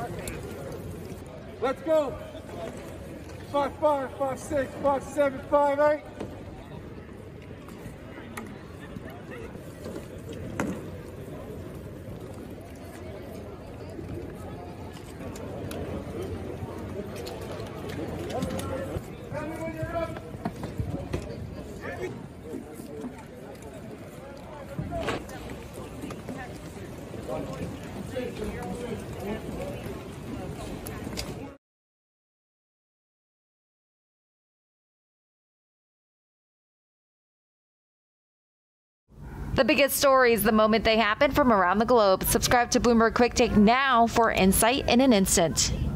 Let's go. 5-5, 5-6, 5-7, 5-8. The biggest stories the moment they happen from around the globe. Subscribe to Bloomberg Quick Take now for insight in an instant.